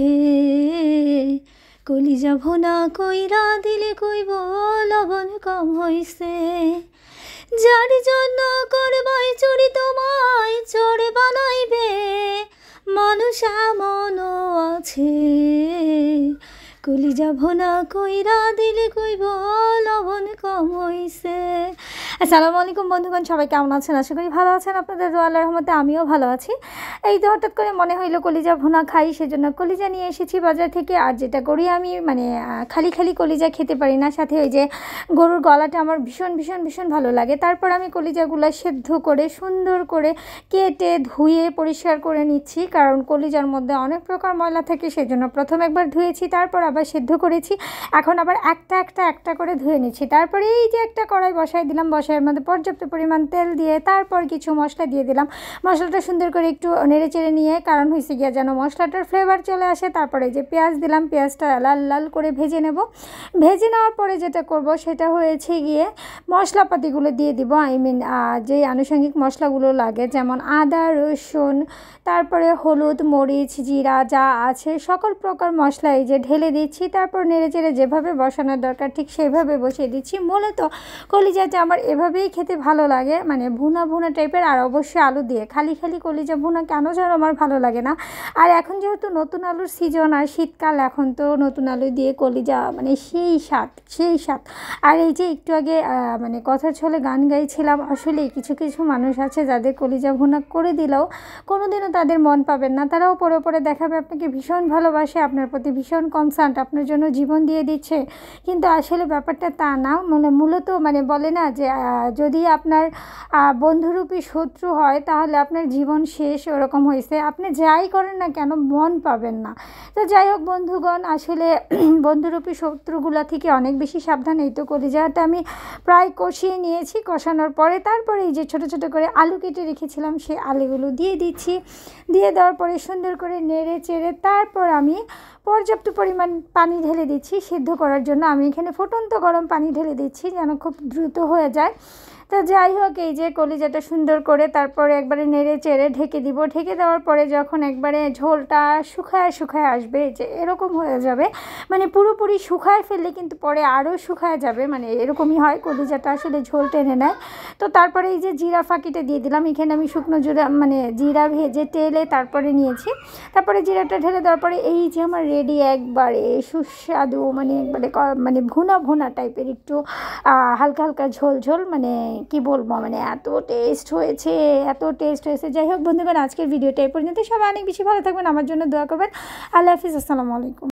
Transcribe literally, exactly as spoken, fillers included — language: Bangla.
আছে, কলিজা ভুনা কইরা দিলে কইব লবণ কম হইছে। যার জন্য করবাই চুরি তোমায় চোরে বানাইবে, মানুষ এমনও আছে, কলিজা ভুনা কইরা দিলে কইব লবণ কম হইছে। আসসালামু আলাইকুম বন্ধুগণ, সবাই কেমন আছেন? আশা করি ভালো আছেন। আপনাদের দোয়া আল্লাহর রহমতে আমিও ভালো আছি। এই তো হঠাৎ করে মনে হইলো কলিজা ভুনা খাই, সেজন্য কলিজা নিয়ে এসেছি বাজার থেকে। আর যেটা করি আমি মানে খালি খালি কলিজা খেতে পারি না, সাথে ওই যে গরুর গলাটা আমার ভীষণ ভীষণ ভীষণ ভালো লাগে। তারপর আমি কলিজাগুলো সেদ্ধ করে সুন্দর করে কেটে ধুয়ে পরিষ্কার করে নিচ্ছি, কারণ কলিজার মধ্যে অনেক প্রকার ময়লা থাকে। সেজন্য প্রথম একবার ধুয়েছি, তারপর আবার সেদ্ধ করেছি, এখন আবার একটা একটা একটা করে ধুয়ে নিচ্ছি। তারপরে এই যে একটা কড়াই বসাই দিলাম, বসাইয়ের মধ্যে পর্যাপ্ত পরিমাণ তেল দিয়ে তারপর কিছু মশলা দিয়ে দিলাম। মশলাটা সুন্দর করে একটু নেড়ে চেড়ে নিয়ে, কারণ হয়েছে গিয়া যেন মশলাটার ফ্লেভার চলে আসে। তারপরে যে পেঁয়াজ দিলাম, পেঁয়াজটা লাল লাল করে ভেজে নেব। ভেজে নেওয়ার পরে যেটা করব সেটা হয়েছে গিয়ে মশলাপাতিগুলো দিয়ে দিব। আই মিন যে আনুষঙ্গিক মশলাগুলো লাগে, যেমন আদা, রসুন, তারপরে হলুদ, মরিচ, জিরা যা আছে সকল প্রকার মশলা এই যে ঢেলে দিচ্ছি। তারপর নেড়ে চেড়ে যেভাবে বসানোর দরকার ঠিক সেইভাবে বসিয়ে দিচ্ছি। মূলত কলিজাটা আমার এভাবেই খেতে ভালো লাগে, মানে ভুনা ভুনা টাইপের, আর অবশ্যই আলু দিয়ে। খালি খালি কলিজা ভুনা কেন যেন আমার ভালো লাগে না। আর এখন যেহেতু নতুন আলুর সিজন আর শীতকাল, এখন তো নতুন আলু দিয়ে কলিজা মানে সেই স্বাদ সেই স্বাদ। আর এই যে একটু আগে মানে কথা ছলে গান গাইছিলাম, আসলে কিছু কিছু মানুষ আছে যাদের কলিজা ভুনা করে দিলেও কোনোদিনও তাদের মন পাবেন না। তারাও পরে পরে দেখাবে আপনাকে ভীষণ ভালোবাসে, আপনার প্রতি ভীষণ কনসার্ন, আপনার জন্য জীবন দিয়ে দিচ্ছে, কিন্তু আসলে ব্যাপারটা তা না। মানে মূলত মানে বলে না যে যদি আপনার বন্ধুরূপী শত্রু হয় তাহলে আপনার জীবন শেষ, ওরকম হয়েছে। আপনি যাই করেন না কেন মন পাবেন না। তো যাই হোক বন্ধুগণ, আসলে বন্ধুরূপী শত্রুগুলা থেকে অনেক বেশি সাবধান। এই তো কলিজাটা আমি প্রায় কষিয়ে নিয়েছি। কষানোর পরে তারপরে এই যে ছোটো ছোটো করে আলু কেটে রেখেছিলাম সেই আলুগুলো দিয়ে দিচ্ছি। দিয়ে দেওয়ার পরে সুন্দর করে নেড়ে চেড়ে তারপর আমি পর্যাপ্ত পরিমাণ পানি ঢেলে দিচ্ছি সিদ্ধ করার জন্য। আমি এখানে ফুটন্ত গরম পানি ঢেলে দিচ্ছি যেন খুব দ্রুত হয়ে যায়। তো যাই হোক, এই যে কলিজাটা সুন্দর করে তারপরে একবারে নেড়ে চেড়ে ঢেকে দিব। ঢেকে দেওয়ার পরে যখন একবারে ঝোলটা শুকায় শুকায় আসবে, যে এরকম হয়ে যাবে, মানে পুরোপুরি শুকায় ফেললে কিন্তু পরে আরও শুকায় যাবে, মানে এরকমই হয়, কলিজাটা আসলে ঝোল টেনে নেয়। তো তারপরে এই যে জিরা ফাঁকিটা দিয়ে দিলাম। এখানে আমি শুকনো জিরা মানে জিরা ভেজে তেলে তারপরে নিয়েছি। তারপরে জিরাটা ঢেলে দেওয়ার পরে এই যে আমার রেডি একবারে সুস্বাদু মানে একবারে মানে ভুনা ভুনা টাইপের একটু হালকা হালকা ঝোল ঝোল, মানে কি বলবো, মানে এত টেস্ট হয়েছে এত টেস্ট হয়েছে। যাই হোক বন্ধুগণ, আজকের ভিডিওটা এই পর্যন্ত। সবাই অনেক বেশি ভালো থাকবেন, আমার জন্য দোয়া করবেন। আল্লাহ হাফিজ, আসসালামু আলাইকুম।